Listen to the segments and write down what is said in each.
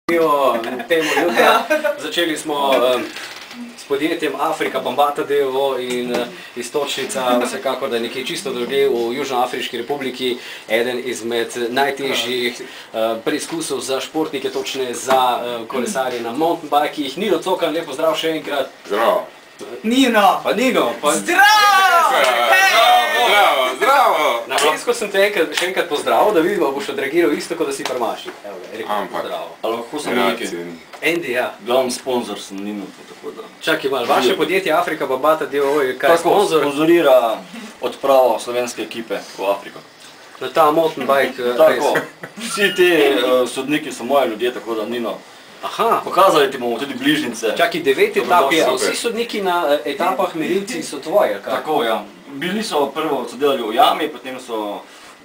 Temu jutra. Začeli smo s podjetjem Afrika Bambata d.o.o. in iztočnica vsekakor, da je nekje čisto drugje v Južnoafriški republiki. Eden izmed najtežjih preizkusov za športnike, točne za kolesarje na mountainbikih. Nino Cokan, lepo zdrav še enkrat. Zdravo. Nino! Pa Nino! Zdravo! Zdravo, zdravo! Na Švedsko sem te še enkrat pozdravil, da vidimo, boš odreagiral isto, kot da si Parmaši. Evo ga, rekel pozdrav. Lahko sem nekaj. Andy, ja. Glavni sponsor sem Nino, tako da. Čakaj malo, vaše podjetje Afrika Bambata d.o.o. je kaj sponsor? Tako, sponzorira odpravo slovenske ekipe v Afriko. Na ta mountainbike Tako, vsi ti sodniki so moji ljudje, tako da Nino. Aha. Pokazali ti bomo tudi bližnjice. Čakaj, 9 etap je, a vsi sodniki na etapah merilci so tvoje, kaj? Tako, ja. Bili so prvo, so delali v jami, potem so,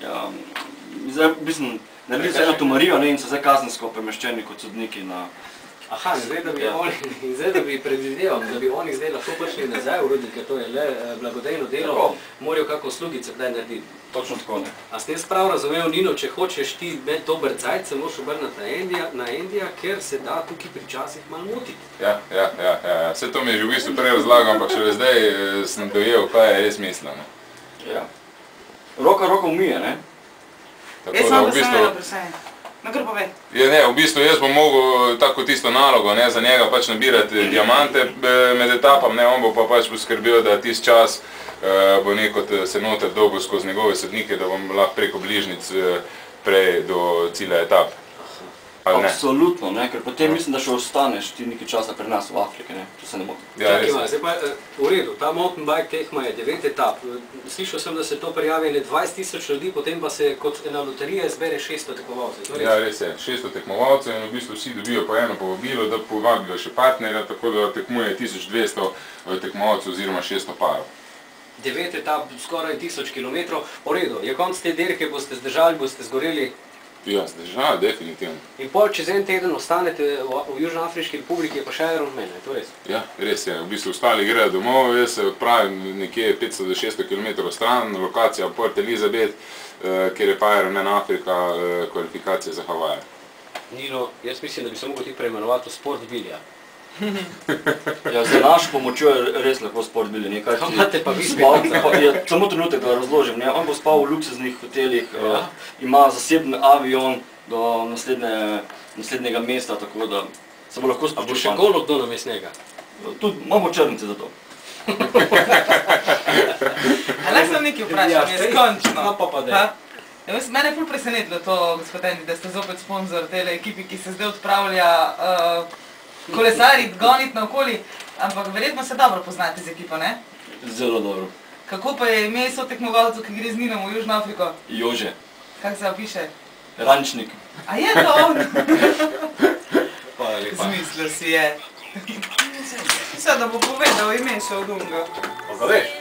zdaj, mislim, naredili so eno tumarijo, in so zdaj kazensko premeščeni kot sodniki na... Aha, zdaj, da bi predvideval, da bi oni zdaj lahko prišli nazaj v rudnik, ker to je le blagodejno delo, morajo kako slugice kdaj narediti. Točno tako, ne. A ste jaz prav razumel, Nino, če hočeš ti imeti dober cajt, se moraš obrniti na Endija, ker se da tukaj pri časih malo motiti. Ja. Vse to mi je že v bistvu prej razlagal, ampak šele zdaj sem dojel, kaj je res mislil. Ja. Roka umije, ne? Jaz sem pa sem eno presajeno. No, kar povej. Ne, v bistvu jaz bom mogel tako tisto nalogo, za njega pač nabirati diamante med etapam, on bo pa pač poskrbel, da tist čas bo nekot se noter dolgo skozi njegove sodnike, da bom lahko preko bližnic prej do cilja etap. Absolutno, ne, ker potem mislim, da še ostaneš ti nekaj časa pri nas v Afriki, ne, če se ne motim. Čakaj malo, zdaj pa v redu, ta mountainbike tekma je 9 etap. Slišal sem, da se to prijavi 20.000 ljudi, potem pa se kot ena loterija izbere 600 tekmovalcev. Ja, res je, 600 tekmovalcev in v bistvu vsi dobijo po eno povabilo, da povabijo še partnerja, tako da tekmuje 1200 tekmovalcev oziroma 600 parov. 9 etap, skoraj 1000 kilometrov. V redu, je konc te dirke, boste zdržali, boste zgoreli? Ja, zdržali, definitivno. In pol čez en teden ostanete v Južnoafriški republiki, je pa še Ironman, je to res? Ja, res je. V bistvu ostali grejo domov, jaz se odpravim nekje 500 do 600 km stran, lokacija Port Elizabeth, kjer je pa Ironman Afrika, kvalifikacije za Havaje. Nino, jaz mislim, da bi se mogel ti preimenovati v sport bilja. Ja, za našo pomočjo je res lahko sport bili nekaj. Kaj imate pa vi spet? Samo trenutek da razložim, on bo spal v luksuznih hotelih, ima zaseben avion do naslednjega mesta, tako da se bo lahko spočil. A bo še golo kdo namesto njega? Tudi imamo črnice za to. Lahko sem nekaj vprašal, jaz končno. No pa pa dej. Mene je ful presenetilo to, gospod Andy, da ste zopet sponsor tele ekipi, ki se zdaj odpravlja kolesariti, goniti naokoli, ampak verjetno se dobro poznate z ekipo, ne? Zelo dobro. Kako pa je ime sotekmovalcev, ki gre z Ninom v Južno Afriko? Jože. Kako se opiše? Rančnik. A je to on? Hvala lepa. Zmislil si je. Vse, da bo povedal ime še od unga. Pa ga veš?